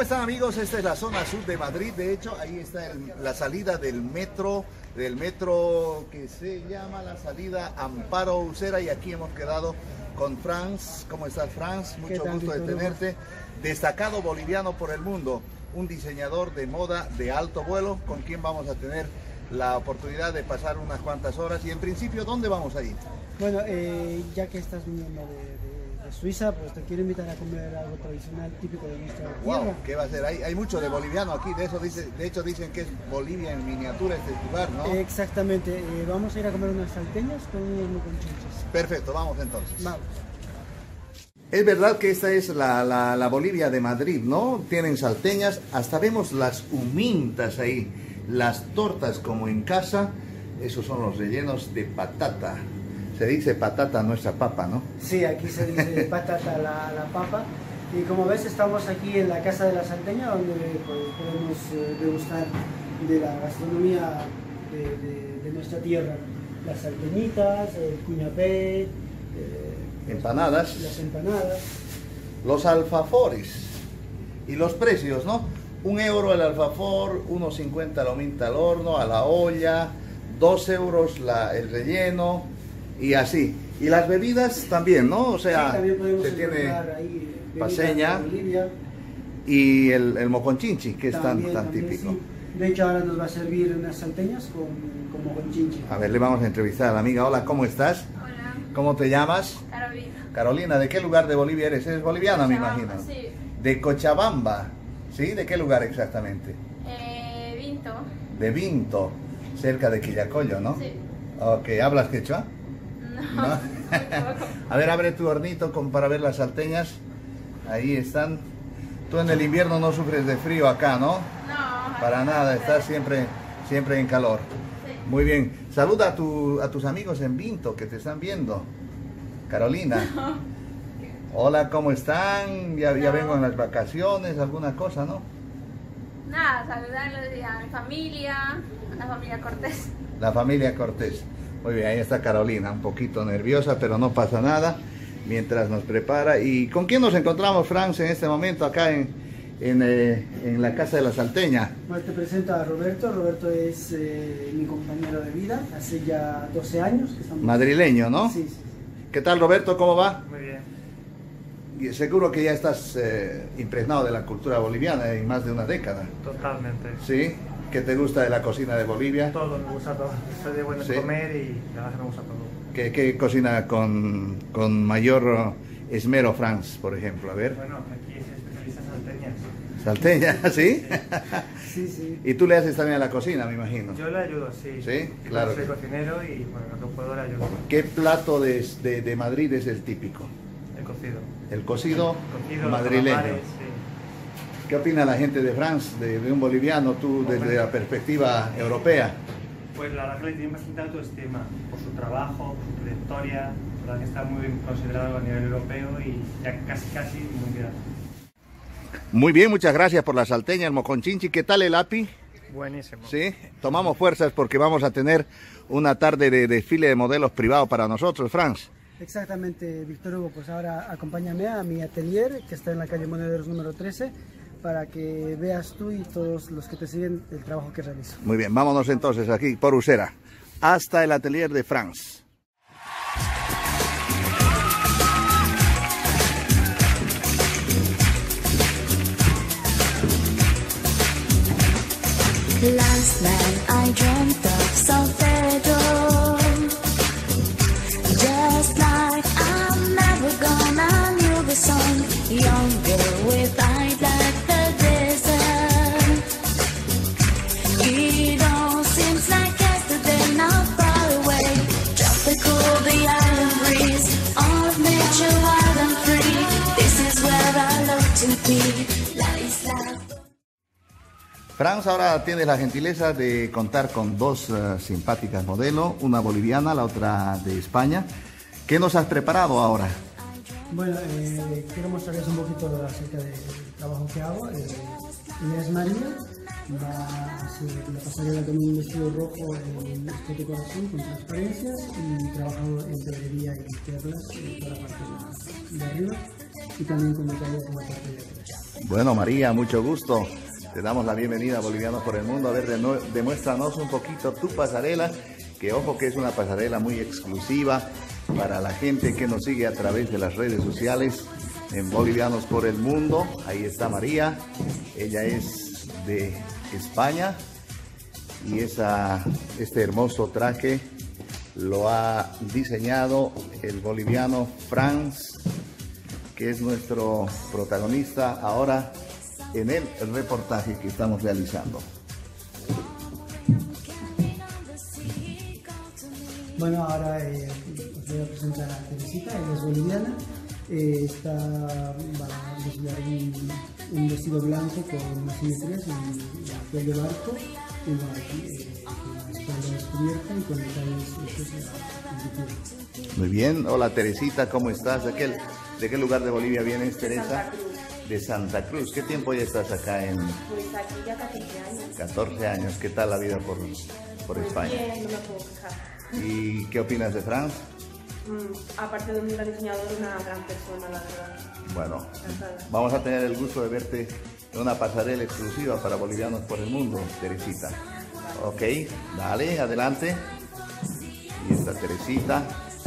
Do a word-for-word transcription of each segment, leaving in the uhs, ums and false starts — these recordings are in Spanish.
están, amigos? Esta es la zona sur de Madrid. De hecho, ahí está el, la salida del metro, del metro que se llama la salida Amparo Usera, y aquí hemos quedado con Franz. ¿Cómo estás, Franz? Mucho gusto de tenerte. Destacado boliviano por el mundo, un diseñador de moda de alto vuelo, con quien vamos a tener la oportunidad de pasar unas cuantas horas. Y en principio, ¿dónde vamos a ir? Bueno, eh, ya que estás viniendo de, de, de Suiza, pues te quiero invitar a comer algo tradicional típico de nuestra tierra. Wow, ¿qué va a ser? Hay, hay mucho de boliviano aquí, de eso dice, de hecho dicen que es Bolivia en miniatura este lugar, ¿no? Exactamente, eh, vamos a ir a comer unas salteñas con unos moconchinches. Perfecto, vamos entonces. Vamos. Es verdad que esta es la, la, la Bolivia de Madrid, ¿no? Tienen salteñas, hasta vemos las humintas ahí, las tortas como en casa. Esos son los rellenos de patata. Se dice patata a nuestra papa, ¿no? Sí, aquí se dice patata a la, la papa. Y como ves, estamos aquí en la Casa de la Salteña, donde pues, podemos eh, degustar de la gastronomía de, de, de nuestra tierra. Las salteñitas, el cuñapé, eh, empanadas, las empanadas, los alfafores y los precios, ¿no? Un euro el alfafor, uno cincuenta la huminta al horno, a la olla, dos euros la, el relleno. Y así. Y las bebidas también, ¿no? O sea, sí, también podemos se tiene ahí paseña y el, el moconchinchi, que es también, tan, tan también, típico. Sí. De hecho, ahora nos va a servir unas salteñas con, con moconchinchi. A ver, le vamos a entrevistar a la amiga. Hola, ¿cómo estás? Hola. ¿Cómo te llamas? Carolina. Carolina, ¿de qué lugar de Bolivia eres? Eres boliviana, me imagino. Sí. De Cochabamba, ¿sí? ¿De qué lugar exactamente? Eh, Vinto. De Vinto, cerca de Quillacollo, ¿no? Sí. Ok, ¿hablas quechua? No. ¿No? A ver, abre tu hornito con, para ver las salteñas. Ahí están. Tú en el invierno no sufres de frío acá, ¿no? No. Para nada, estás siempre, siempre en calor. Sí. Muy bien. Saluda a, tu, a tus amigos en Vinto que te están viendo. Carolina. No. Hola, ¿cómo están? Ya, No. ya vengo en las vacaciones, alguna cosa, ¿no? Nada, saludarles a mi familia, a la familia Cortés. La familia Cortés. Muy bien, ahí está Carolina, un poquito nerviosa, pero no pasa nada, mientras nos prepara. ¿Y con quién nos encontramos, Franz, en este momento acá en, en, eh, en la Casa de la Salteña? Bueno, te presento a Roberto. Roberto es eh, mi compañero de vida, hace ya doce años que estamos... Madrileño, ¿no? Sí, sí. ¿Qué tal, Roberto? ¿Cómo va? Muy bien. Y seguro que ya estás eh, impregnado de la cultura boliviana en más de una década. Totalmente. ¿Sí? ¿Qué te gusta de la cocina de Bolivia? Todo, me gusta todo. Soy de bueno Sí. comer y la verdad que me gusta todo. ¿Qué, qué cocina con, con mayor esmero, Franz, por ejemplo? A ver. Bueno, aquí se especializa en salteñas. Salteña, ¿sí? Sí, sí. Y tú le haces también a la cocina, me imagino. Yo le ayudo, sí. Sí, claro. Soy cocinero y bueno, lo que puedo le ayudo. ¿Qué plato de, de, de Madrid es el típico? El cocido. El cocido, Cocido, madrileño. los calamares, sí. ¿Qué opina la gente de Franz, de, de un boliviano, tú desde la perspectiva europea? Pues la verdad que le tiene bastante autoestima por su trabajo, por su trayectoria. La verdad que está muy bien considerado a nivel europeo y ya casi casi mundial. Muy bien, muchas gracias por la salteña, el moconchinchi. ¿Qué tal el api? Buenísimo. Sí, tomamos fuerzas porque vamos a tener una tarde de desfile de modelos privado para nosotros, Franz. Exactamente, Víctor Hugo. Pues ahora acompáñame a mi atelier, que está en la calle Monederos número trece, para que veas tú y todos los que te siguen el trabajo que realizo. Muy bien, vámonos entonces aquí por Usera, hasta el atelier de Franz. Last night I dreamt of Solfedo, just like I'm never gonna leave the sun. Younger with eyes like the desert. It all seems like yesterday, not far away. Tropical, the island breeze, all of nature wild and free. This is where I love to be. La isla. Franz, ahora tienes la gentileza de contar con dos uh, simpáticas modelos, una boliviana, la otra de España. ¿Qué nos has preparado ahora? Bueno, eh, quiero mostrarles un poquito acerca del trabajo que hago. Eh, Inés María va a hacer la pasarela con un vestido rojo en este corazón con transparencias y trabajo en pedrería y perlas en toda la parte de arriba y también con detalles en la parte de atrás. Bueno, María, mucho gusto. Te damos la bienvenida a Bolivianos por el Mundo. A ver, demuéstranos un poquito tu pasarela, que ojo que es una pasarela muy exclusiva para la gente que nos sigue a través de las redes sociales en Bolivianos por el Mundo. Ahí está María, ella es de España y esa, este hermoso traje lo ha diseñado el boliviano Franz, que es nuestro protagonista ahora en el reportaje que estamos realizando. Bueno, ahora eh, os voy a presentar a Teresita, ella es boliviana. Eh, está, va a desfilar un, un vestido blanco con asimetrías y piel de barco, y va aquí eh, con la espalda descubierta y con detalles hechos en pintura. Muy bien, hola Teresita, ¿cómo estás? ¿De qué, de qué lugar de Bolivia vienes, Teresa? Santa Cruz. De Santa Cruz. ¿Qué tiempo ya estás acá en? Pues aquí ya catorce años. catorce años. ¿Qué tal la vida por, por Pues España? bien, no me puedo quejar. ¿Y qué opinas de Franz? Mm, aparte de un gran diseñador, una gran persona, la verdad. Bueno, Encantada. vamos a tener el gusto de verte en una pasarela exclusiva para Bolivianos por el Mundo, Teresita. Ok, dale, adelante. Y esta Teresita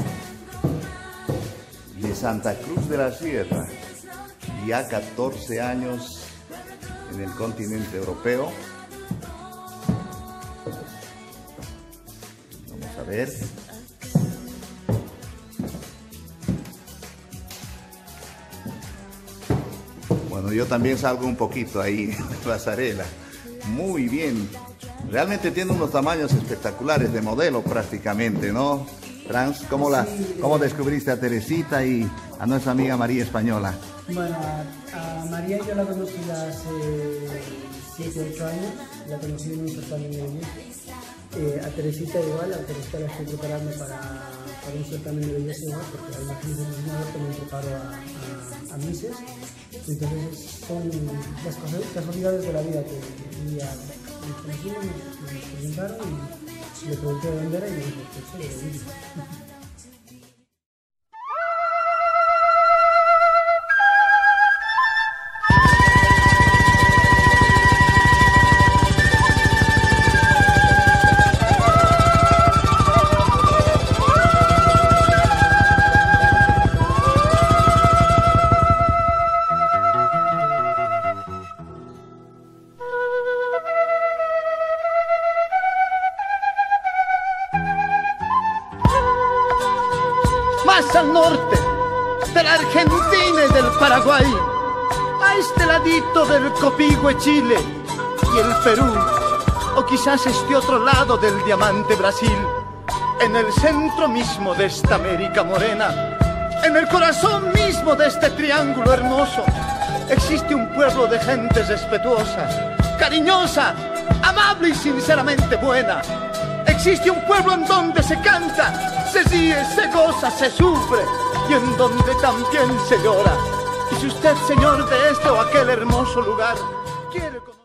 de Santa Cruz de la Sierra, ya catorce años en el continente europeo. Vamos a ver. Bueno, yo también salgo un poquito ahí en la pasarela. Muy bien. Realmente tiene unos tamaños espectaculares de modelo prácticamente, ¿no? Franz, ¿cómo, la, ¿cómo descubriste a Teresita y a nuestra amiga María Española? Bueno, a, a María yo la conocí hace siete u ocho años, la conocí en un certamen de belleza. Eh, a Teresita igual, a Teresita la estoy preparando para, para un certamen de belleza igual, porque además de diseñador también preparo a, a, a Mises. Entonces son las cosas, casualidades de la vida que un día nos conocimos, nos, nos presentaron y le pregunté de dónde era y me dijo que soy de Bolivia. Más al norte de la Argentina y del Paraguay, a este ladito del Copihue, Chile y el Perú, o quizás este otro lado del diamante Brasil, en el centro mismo de esta América morena, en el corazón mismo de este triángulo hermoso, existe un pueblo de gentes respetuosa, cariñosa, amable y sinceramente buena. Existe un pueblo en donde se canta, se ríe, se goza, se sufre y en donde también se llora. Y si usted, señor de este o aquel hermoso lugar, quiere conocer...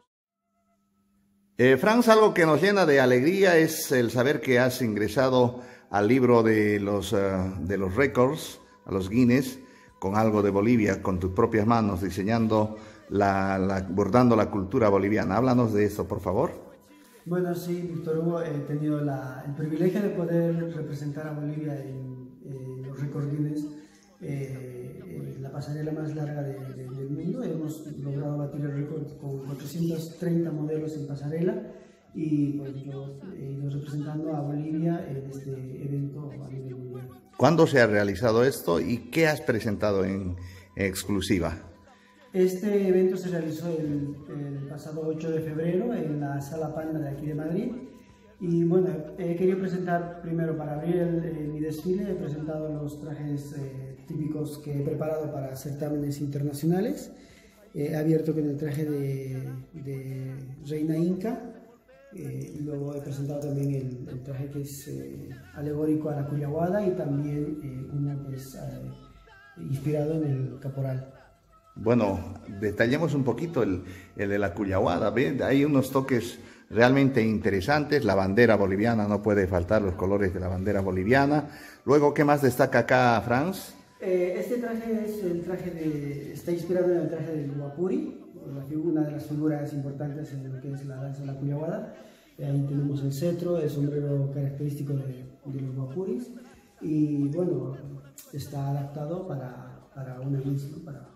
Eh, Franz, algo que nos llena de alegría es el saber que has ingresado al libro de los, uh, de los récords, a los Guinness, con algo de Bolivia, con tus propias manos, diseñando, la, la, bordando la cultura boliviana. Háblanos de esto, por favor. Bueno, sí, Víctor Hugo, he tenido la, el privilegio de poder representar a Bolivia en, en los récords Guinness, eh, eh, la pasarela más larga de, de, del mundo. Hemos logrado batir el récord con cuatrocientos treinta modelos en pasarela y pues, yo he ido representando a Bolivia en este evento a nivel mundial. ¿Cuándo se ha realizado esto y qué has presentado en, en exclusiva? Este evento se realizó el, el pasado ocho de febrero en la Sala Panda de aquí de Madrid y bueno, he querido presentar primero para abrir el, el, mi desfile, he presentado los trajes eh, típicos que he preparado para certámenes internacionales. Eh, he abierto con el traje de, de Reina Inca eh, y luego he presentado también el, el traje que es eh, alegórico a la Cuyahuada y también eh, uno que es eh, inspirado en el caporal. Bueno, detallemos un poquito el, el de la Cuyahuada. ¿Ve? Hay unos toques realmente interesantes. La bandera boliviana, no puede faltar los colores de la bandera boliviana. Luego, ¿qué más destaca acá, Franz? Eh, este traje es el traje de, está inspirado en el traje del Guapuri, una de las figuras importantes en lo que es la danza de la Cuyaguada. Ahí tenemos el cetro, el sombrero característico de, de los Guapuris, y bueno, está adaptado para, para una misa, ¿no? Para...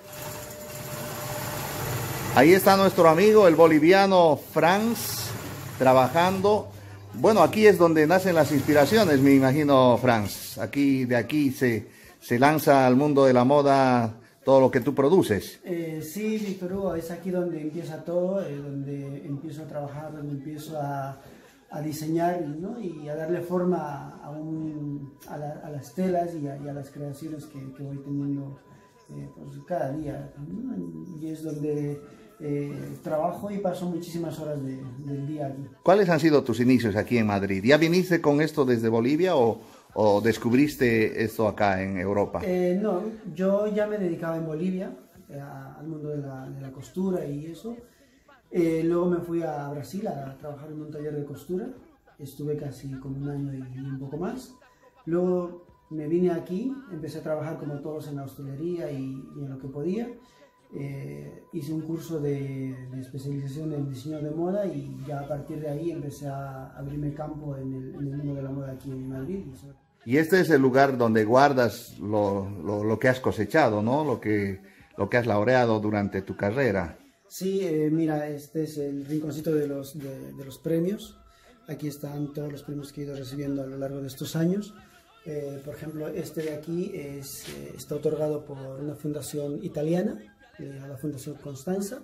Ahí está nuestro amigo, el boliviano Franz, trabajando. Bueno, aquí es donde nacen las inspiraciones, me imagino, Franz. Aquí, de aquí se, se lanza al mundo de la moda todo lo que tú produces. Eh, sí, Víctor Hugo, es aquí donde empieza todo, eh, donde empiezo a trabajar, donde empiezo a, a diseñar, ¿no? Y a darle forma a, un, a, la, a las telas y a, y a las creaciones que, que voy teniendo eh, pues cada día, ¿no? Y es donde eh, trabajo y paso muchísimas horas de, del día aquí. ¿Cuáles han sido tus inicios aquí en Madrid? ¿Ya viniste con esto desde Bolivia o, o descubriste esto acá en Europa? Eh, no, yo ya me dedicaba en Bolivia eh, al mundo de la, de la costura y eso. Eh, luego me fui a Brasil a trabajar en un taller de costura. Estuve casi como un año y un poco más. Luego me vine aquí, empecé a trabajar como todos en la hostelería y, y en lo que podía. Eh, hice un curso de, de especialización en diseño de moda y ya a partir de ahí empecé a abrirme campo en el, en el mundo de la moda aquí en Madrid. Y este es el lugar donde guardas lo, lo, lo que has cosechado, ¿no? Lo que, lo que has laureado durante tu carrera. Sí, eh, mira, este es el rinconcito de los, de, de los premios. Aquí están todos los premios que he ido recibiendo a lo largo de estos años. Eh, por ejemplo, este de aquí es, eh, está otorgado por una fundación italiana, eh, la Fundación Constanza.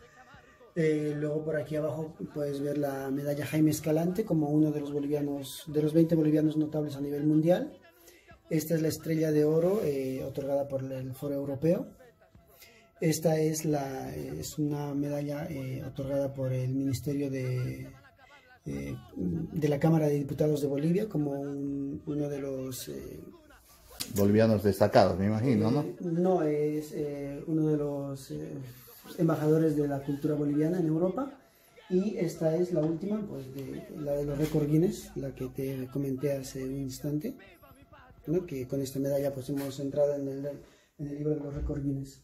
Eh, luego por aquí abajo puedes ver la medalla Jaime Escalante como uno de los bolivianos, de los veinte bolivianos notables a nivel mundial. Esta es la estrella de oro eh, otorgada por el Foro Europeo. Esta es, la, es una medalla eh, otorgada por el Ministerio de, eh, de la Cámara de Diputados de Bolivia como un, uno de los... Eh, bolivianos destacados, me imagino, ¿no? Eh, no, es eh, uno de los eh, embajadores de la cultura boliviana en Europa. Y esta es la última, pues de, la de los récord Guinness, la que te comenté hace un instante, ¿no? Que con esta medalla pues hemos entrado en el, en el libro de los récord Guinness.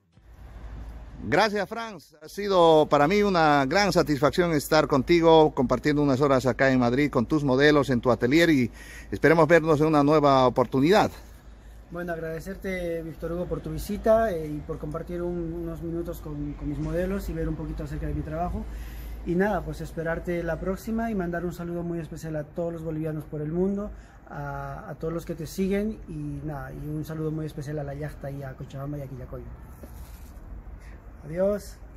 Gracias, Franz. Ha sido para mí una gran satisfacción estar contigo, compartiendo unas horas acá en Madrid con tus modelos en tu atelier y esperemos vernos en una nueva oportunidad. Bueno, agradecerte, Víctor Hugo, por tu visita eh, y por compartir un, unos minutos con, con mis modelos y ver un poquito acerca de mi trabajo. Y nada, pues esperarte la próxima y mandar un saludo muy especial a todos los bolivianos por el mundo, a, a todos los que te siguen y nada, y un saludo muy especial a la Yachta y a Cochabamba y a Quillacoyo. Adiós.